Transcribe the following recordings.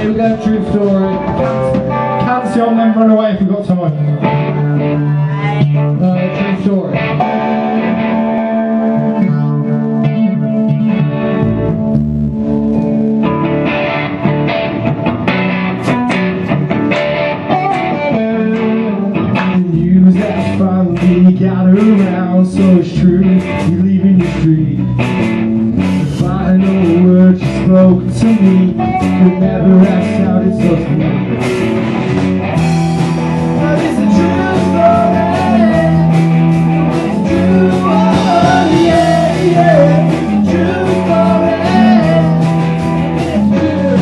we got a true story. Canción, then run away if we've got time. True story. News that finally got around, so it's true, you're leaving the street. The final words you spoke to me could never have sounded so sweet. But it's a true story. It's true, oh yeah, yeah. It's a true story. It's true.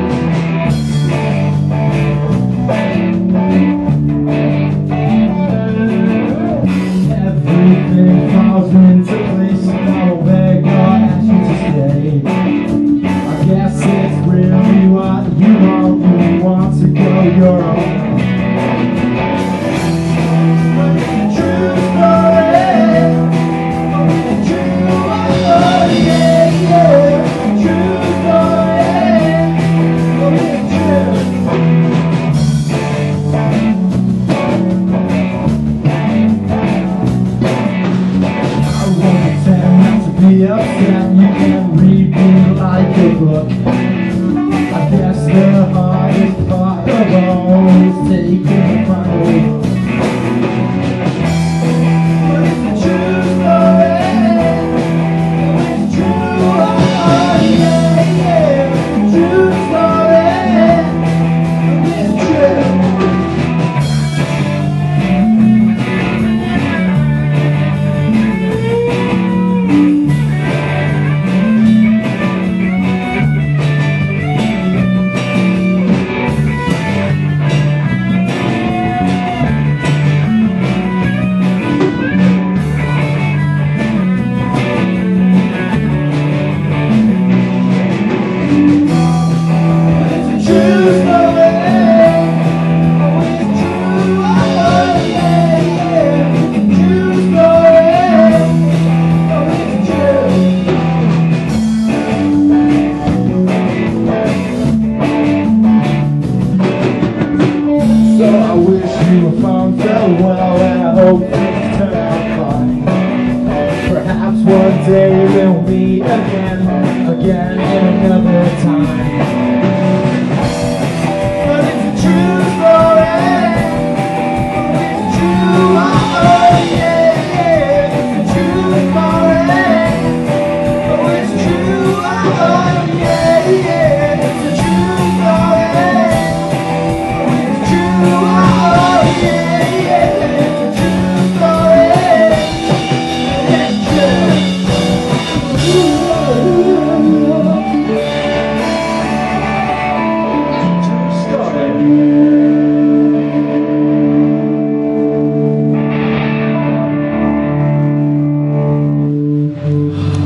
Everything falls into place. I'll beg or ask you to stay. I guess it's really what you want to go your own. But it's a true story. It's true, oh yeah, yeah. True story. Oh, it's true. I won't pretend not to be upset. You can read me like a book. I guess the hardest part of all is taking the final look. But it's a true story. It's true, oh yeah, yeah. True story. It's true. So I wish you a fond farewell, and I hope things turn out fine. Perhaps one day we'll meet again in another time.